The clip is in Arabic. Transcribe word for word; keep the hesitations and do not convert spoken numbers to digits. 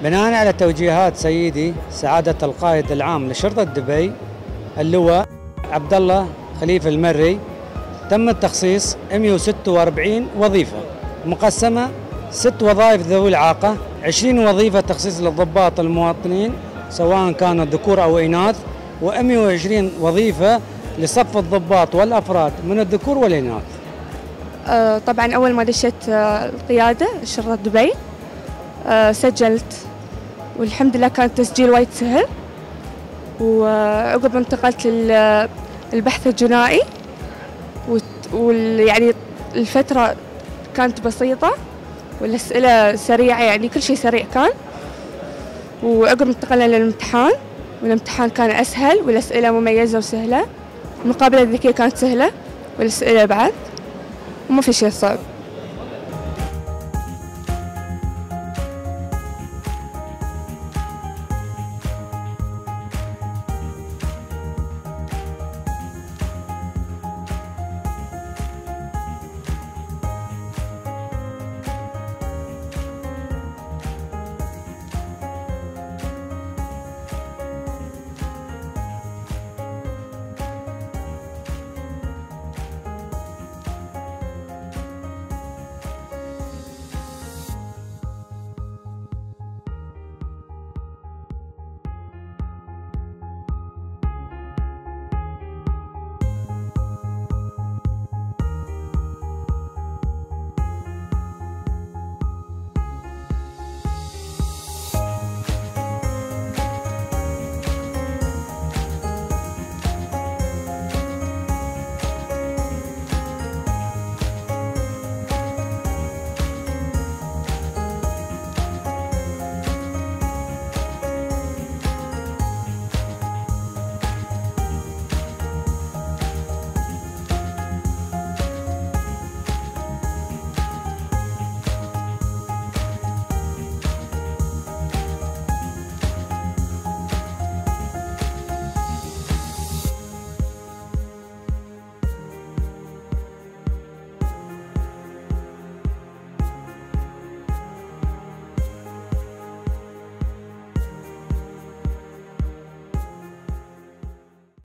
بناء على توجيهات سيدي سعادة القائد العام لشرطة دبي اللواء عبد الله خليفة المري، تم التخصيص مئة وستة وأربعين وظيفة مقسمة ست وظائف ذوي الإعاقة، عشرين وظيفة تخصيص للضباط المواطنين سواء كانوا ذكور أو إناث، ومئة وعشرين وظيفة لصف الضباط والأفراد من الذكور والإناث. أه طبعا أول ما دشت أه القيادة شرطة دبي أه سجلت، والحمد لله كان التسجيل وايد سهل. وعقب انتقلت للبحث الجنائي، ويعني الفترة كانت بسيطة والأسئلة سريعة، يعني كل شيء سريع كان. وعقب انتقلنا للامتحان، والامتحان كان أسهل والأسئلة مميزة وسهلة. المقابلة الذكية كانت سهلة والأسئلة بعد، وما في شيء صعب.